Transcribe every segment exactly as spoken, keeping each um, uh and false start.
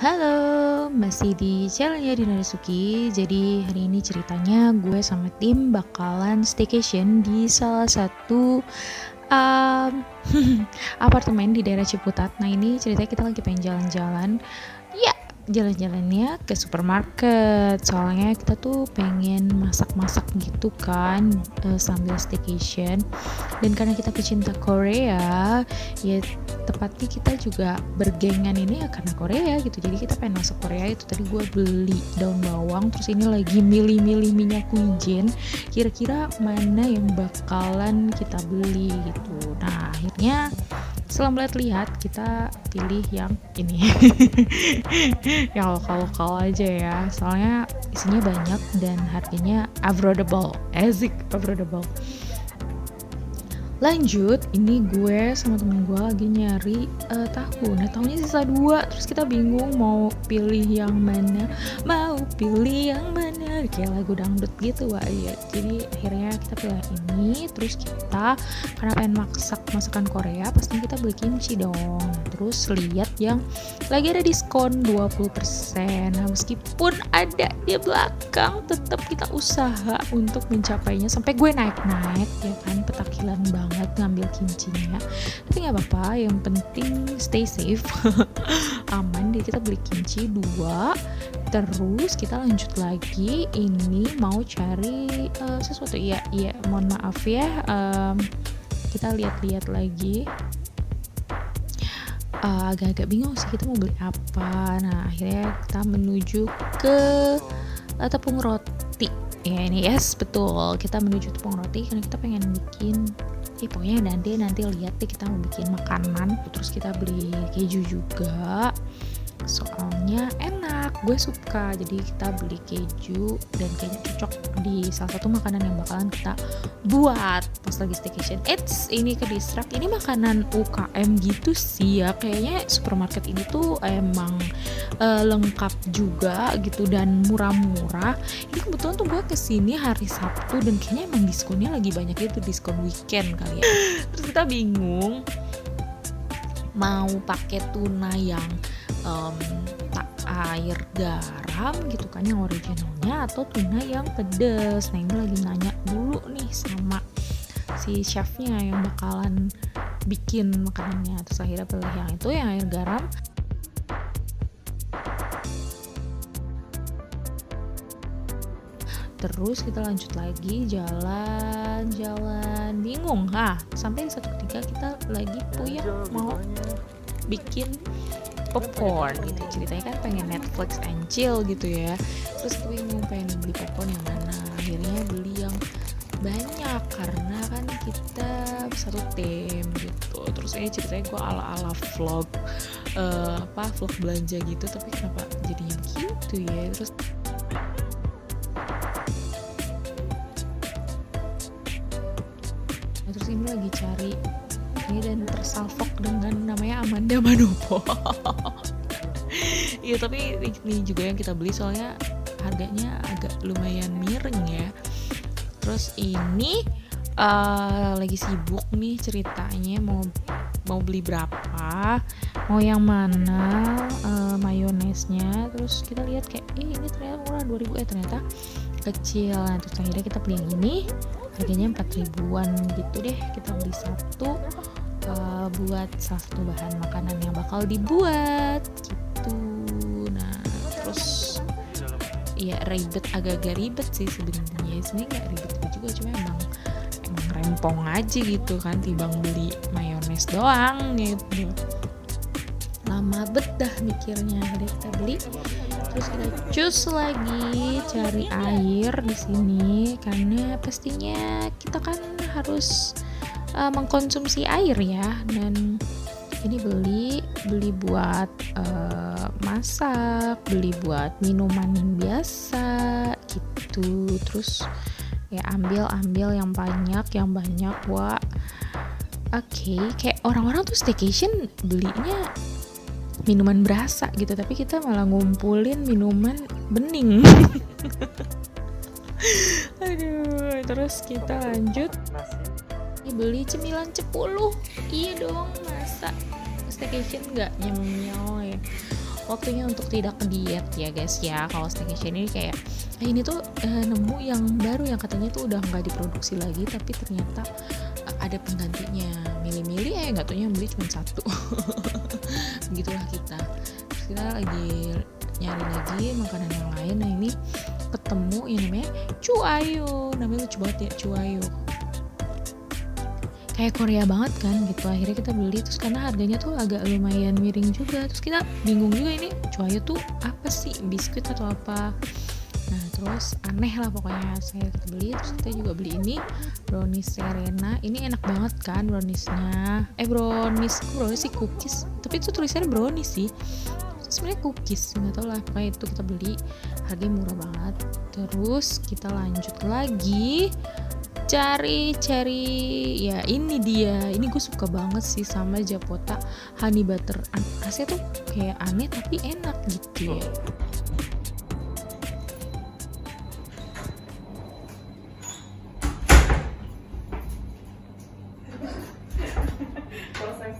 Halo, masih di channelnya Dina Risuki. Jadi hari ini ceritanya gue sama tim bakalan staycation di salah satu um, apartemen di daerah Ciputat. Nah ini ceritanya kita lagi pengen jalan-jalan. Ya, jalan-jalannya ke supermarket. Soalnya kita tuh pengen masak-masak gitu kan uh, sambil staycation. Dan karena kita pecinta Korea, ya tepatnya kita juga bergengan ini ya karena Korea gitu, jadi kita pengen masuk Korea. Itu tadi gue beli daun bawang, terus ini lagi milih-milih minyak wijen, kira-kira mana yang bakalan kita beli gitu. Nah akhirnya setelah melihat-lihat kita pilih yang ini yang lokal-lokal aja ya, soalnya isinya banyak dan harganya affordable, asik affordable. Lanjut, ini gue sama temen gue lagi nyari uh, tahu. Nah tahunya sisa dua, terus kita bingung mau pilih yang mana, mau pilih yang mana, kayak lagu dangdut gitu wah ya. Jadi akhirnya kita pilih ini, terus kita karena pengen masak masakan Korea, pastinya kita beli kimchi dong. Terus lihat yang lagi ada diskon dua puluh persen. Nah meskipun ada di belakang, tetap kita usaha untuk mencapainya sampai gue naik-naik ya kan, petakilan banget ngambil kimchinya, tapi nggak apa-apa, yang penting stay safe aman. Jadi kita beli kimchi dua, terus kita lanjut lagi, ini mau cari uh, sesuatu ya ya mohon maaf ya, um, kita lihat-lihat lagi. uh, agak-agak bingung sih kita mau beli apa. Nah akhirnya kita menuju ke uh, tepung roti ya. Ini yes betul, kita menuju tepung roti karena kita pengen bikin, eh pokoknya nanti nanti lihat deh, kita mau bikin makanan. Terus kita beli keju juga, soalnya enak, gue suka. Jadi kita beli keju dan kayaknya cocok di salah satu makanan yang bakalan kita buat pas lagi staycation. Eits, ini ke distrak, ini makanan U K M gitu sih ya. Kayaknya supermarket ini tuh emang uh, lengkap juga gitu dan murah-murah. Ini kebetulan tuh gue kesini hari Sabtu dan kayaknya emang diskonnya lagi banyak gitu, diskon weekend kali ya. Terus kita bingung mau pakai tuna yang um, tak air garam gitu kan yang originalnya, atau tuna yang pedes. Nah ini lagi nanya dulu nih sama si chefnya yang bakalan bikin makanannya. Terus akhirnya pilih yang itu, yang air garam. Terus kita lanjut lagi jalan-jalan, bingung ah sampai di satu ketika kita lagi puyeng mau bikin popcorn gitu. Ceritanya kan pengen Netflix and chill gitu ya. Terus gue bingung pengen beli popcorn yang mana. Akhirnya beli yang banyak karena kan kita satu tim gitu. Terus ini ceritanya gue ala-ala vlog uh, apa vlog belanja gitu, tapi kenapa jadinya begitu ya. Terus terus ini lagi cari ini dan tersalvok dengan namanya Amanda Manopo. Iya tapi ini juga yang kita beli soalnya harganya agak lumayan miring ya. Terus ini uh, lagi sibuk nih ceritanya mau mau beli berapa, mau yang mana uh, mayonesnya. Terus kita lihat kayak eh ini ternyata murah dua ribu, eh ternyata kecil. Nah, terus akhirnya kita beli yang ini, harganya empat ribuan gitu deh. Kita beli satu uh, buat salah satu bahan makanan yang bakal dibuat gitu. Nah terus ya ribet, agak-agak ribet sih sebenarnya. Sebenarnya nggak ribet juga, cuma emang emang rempong aja gitu kan, timbang beli mayones doang gitu. Lama bet dah mikirnya. Jadi kita beli, terus kita cus lagi cari air di sini karena pastinya kita kan harus uh, mengkonsumsi air ya. Dan ini beli beli buat uh, masak, beli buat minuman biasa gitu. Terus ya ambil ambil yang banyak yang banyak wah. Oke, okay. Kayak orang-orang tuh staycation belinya minuman berasa gitu, tapi kita malah ngumpulin minuman bening. Aduh, terus kita lanjut beli cemilan cepuluh. Iya dong, masa staycation nggak nyemil ya. waktunya untuk tidak diet ya guys ya. Kalau staycation ini kayak eh, ini tuh eh, nemu yang baru yang katanya tuh udah nggak diproduksi lagi, tapi ternyata eh, ada penggantinya. Milih-milih eh nggak taunya yang beli cuma satu. Begitulah kita. Terus kita lagi nyari lagi makanan yang lain. Nah ini ketemu yang namanya cuayo, namanya lucu banget ya, cuayo. Kayak Korea banget kan gitu. Akhirnya kita beli, terus karena harganya tuh agak lumayan miring juga, terus kita bingung juga ini cuayo tuh apa sih, biskuit atau apa. Nah terus aneh lah pokoknya, saya kita beli. Terus kita juga beli ini brownies Serena. Ini enak banget kan browniesnya, eh brownies brownies sih cookies, tapi itu tulisannya brownies sih, sebenarnya cookies, nggak tau lah. Pokoknya itu kita beli, harganya murah banget. Terus kita lanjut lagi cari-cari, ya ini dia, ini gue suka banget sih sama Japota honey butter. Rasanya tuh kayak aneh tapi enak gitu ya. Proses.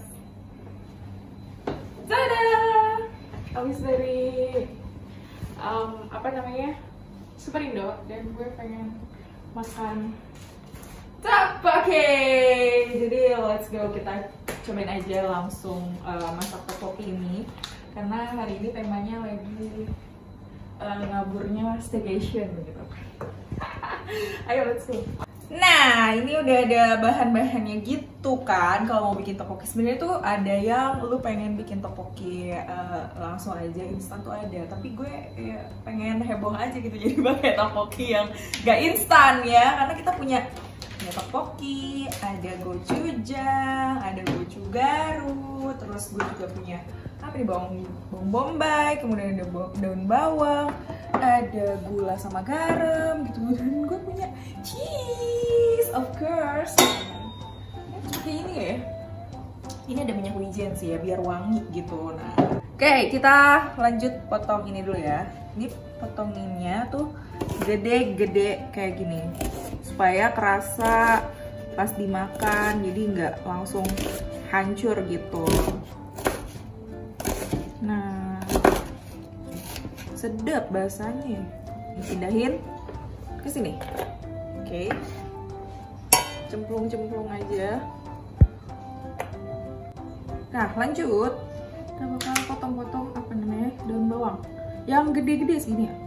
Tada! Habis dari um, apa namanya Superindo, dan gue pengen makan tteokbokki. Jadi let's go, kita cobain aja langsung uh, masak tteokbokki ini, karena hari ini temanya lagi uh, ngaburnya staycation gitu. Ayo let's go. Nah ini udah ada bahan-bahannya gitu kan. Kalau mau bikin tteokbokki sebenarnya tuh ada yang lu pengen bikin tteokbokki uh, langsung aja instan tuh ada, tapi gue ya, pengen heboh aja gitu, jadi pakai tteokbokki yang gak instan ya. Karena kita punya ada tteokbokki, ada gochujang, ada gochu Garut, terus gue juga punya apa nih, bawang bawang bombay, kemudian ada daun bawang, ada gula sama garam gitu, dan gue punya cheese of course. Ini kayak ini ya, ini ada minyak wijen sih ya biar wangi gitu. Nah oke okay, kita lanjut potong ini dulu ya. Ini potonginnya tuh gede-gede kayak gini supaya kerasa pas dimakan, jadi nggak langsung hancur gitu. Nah sedap bahasanya. Dipindahin ke sini. Oke okay. Cemplung-cemplung aja. Nah lanjut, kita bakal potong-potong apa namanya, daun bawang yang gede-gede segini ya.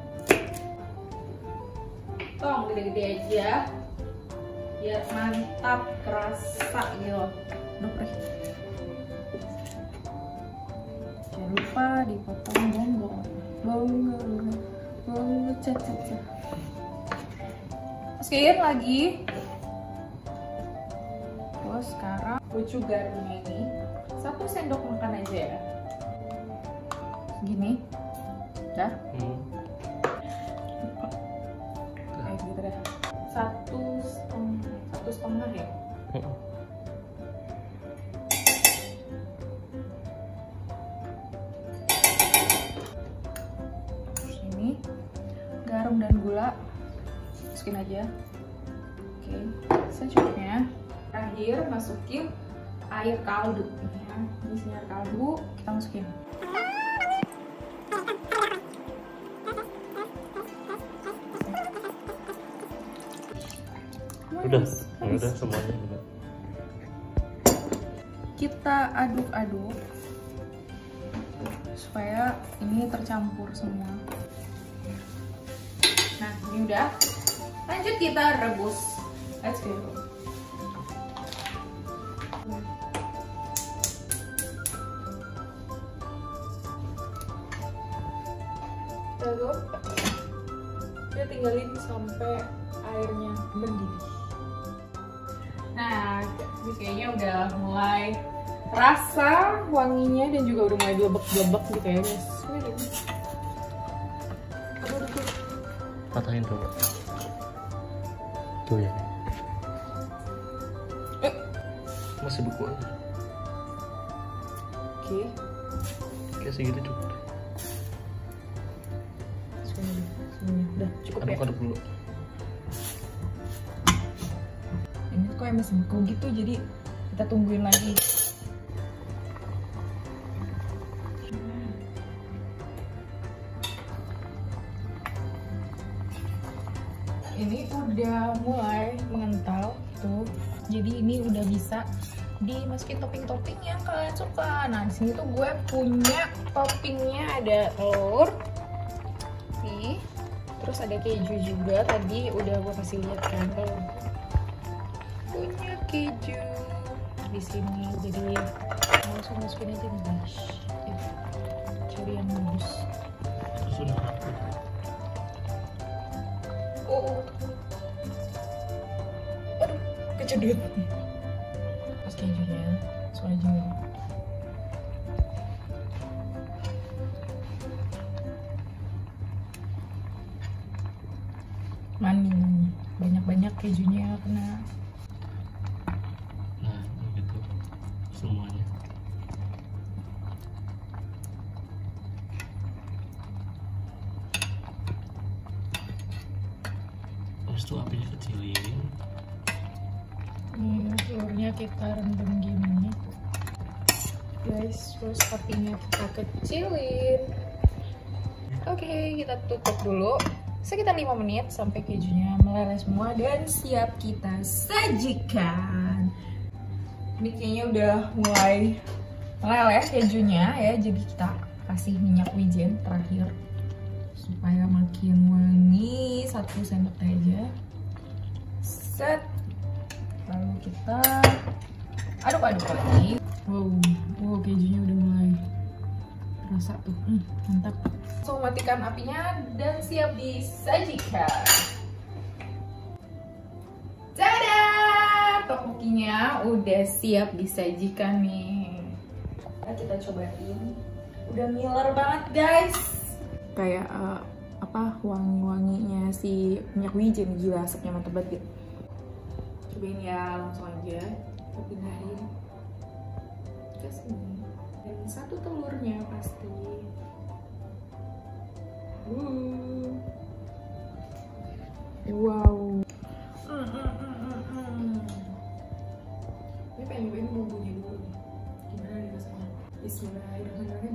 Potong gede-gede aja biar mantap, kerasa gitu. Dok, jangan lupa dipotong bonggol, bonggol, bonggol, caca-caca. Masukin lagi. Terus sekarang gochu garumnya ini satu sendok makan aja ya. Gini, dah. Hmm. Kayak gitu deh. Satu setengah, satu setengah ya. Hmm. Terus ini garam dan gula, masukin aja. Oke, secukupnya. Terakhir masukin air kaldu ya. Ini isinya air kaldu, kita masukin. Udah, ya udah semuanya udah. Kita aduk-aduk supaya ini tercampur semua. Nah, ini udah. Lanjut kita rebus. Let's go. Lalu kita tinggalin sampai airnya mendidih. Nah, ini kayaknya udah mulai rasa wanginya dan juga udah mulai gelebek-gelebek gitu ya guys. Patahin dulu. Tuh ya. Eh. Masih beku aja. Oke. Kayak segitu cukup. Semuanya, semuanya. Udah cukup ya. Aduk-aduk dulu. Ini kok yang masih beku gitu, jadi kita tungguin lagi. ini udah mulai mengental tuh. Jadi ini udah bisa dimasukin topping-topping yang kalian suka. Nah di sini tuh gue punya toppingnya, ada telur nih, terus ada keju juga. Tadi udah gue kasih lihat kan kalau punya keju di sini. Jadi langsung masukin aja nih guys. Ya, cari yang bagus. Sudah aku. Oh, aduh, kecedut. Pas kejunya, soalnya juga. Mani, banyak-banyak kejunya kena. Nah, gitu semuanya. Habis itu apinya kecilin. Nih, telurnya kita rendam gini guys, terus apinya kita kecilin. Oke, kita tutup dulu sekitar lima menit sampai kejunya meleleh semua dan siap kita sajikan. Ini kayaknya udah mulai meleleh kejunya ya, jadi kita kasih minyak wijen terakhir supaya makin wangi. Satu sendok teh aja. Set. Lalu kita aduk-aduk lagi. Wow, wow kejunya udah mulai rasa tuh, hmm, mantap. So matikan apinya dan siap disajikan. Tada! Tteokbokkinya udah siap disajikan nih. Nah, kita cobain. Udah ngiler banget guys. Kayak uh, apa wangi-wanginya si minyak wijen, gila asapnya mantep banget gitu. Cobain ya, langsung aja kita pindahin ke sini. Dan satu telurnya pasti. Uh. Wow. Mm, mm, mm, mm, mm. Ini pengen nyobain bumbunya dulu nih. Gimana nih rasanya? Bismillahirrahmanirrahim.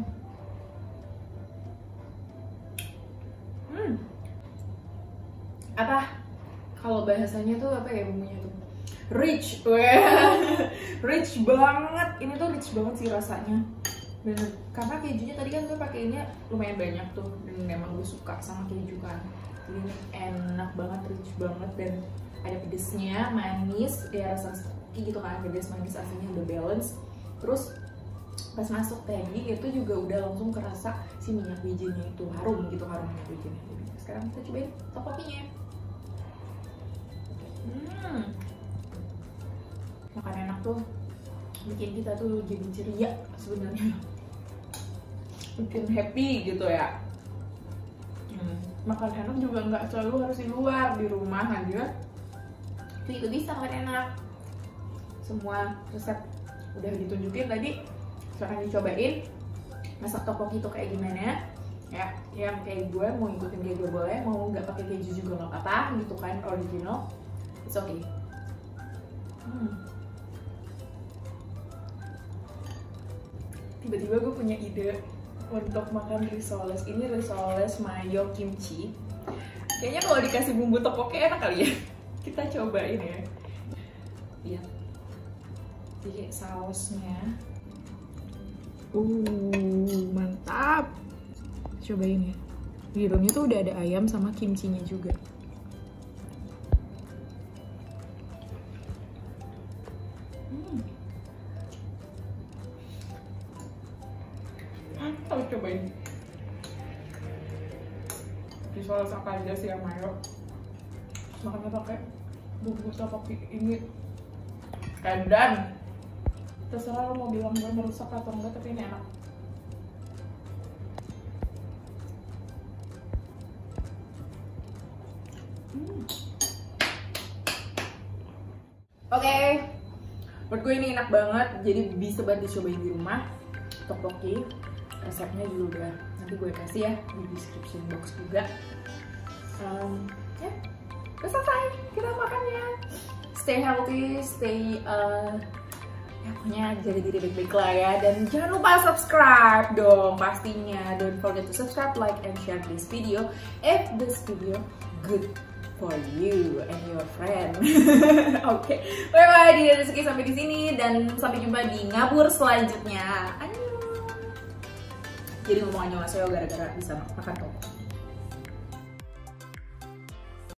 Hmm. Apa? Kalau bahasanya tuh apa ya bumbunya tuh? Rich, rich banget. Ini tuh rich banget sih rasanya. Bener. Karena kejunya tadi kan gue pakainya lumayan banyak tuh, dan memang gue suka sama keju kan. Jadi ini enak banget, rich banget, dan ada pedesnya, manis, ya rasa cookie gitu kan, pedes manis asinnya udah balance. Terus pas masuk tadi itu juga udah langsung kerasa si minyak wijennya itu harum gitu, harum minyak wijennya. Jadi sekarang kita cobain tteokbokkinya. Hmm. Makan enak tuh bikin kita tuh jadi ceria sebenarnya, bikin happy gitu ya. Hmm. Makan enak juga nggak selalu harus di luar, di rumah aja itu juga bisa makan enak. Semua resep udah ditunjukin tadi, silahkan dicobain masak tteokbokki itu kayak gimana ya. Yang kayak gue mau ikutin kayak gue boleh, mau nggak pakai keju juga nggak apa-apa gitu kan, original, it's okay. Hmm. Tiba-tiba gue punya ide untuk makan risoles. Ini risoles mayo kimchi. Kayaknya kalau dikasih bumbu tteokbokki enak kali ya. Kita cobain ya. Lihat. Jadi sausnya. Uh, mantap. Cobain ya. Di dalamnya tuh udah ada ayam sama kimchinya juga. Harus cobain risoles apa aja sih yang mayo, makannya pakai bumbu tteokbokki ini. Dan terserah lo mau bilang gue merusak atau enggak, tapi ini enak. hmm. Oke, okay. Menurut gue ini enak banget, jadi bisa banget dicobain di rumah. Tteokbokki resepnya juga udah nanti gue kasih ya di description box juga. Um, ya, udah selesai kita makannya. Stay healthy, stay uh, ya punya jadi diri baik-baik lah ya. Dan jangan lupa subscribe dong pastinya. Don't forget to subscribe, like, and share this video if this video good for you and your friend. Oke, okay. Bye bye, Dinda Rizky sampai di sini dan sampai jumpa di ngabur selanjutnya. Annyeong. Jadi ngomong annyeonghaseyo gara-gara bisa makan kok.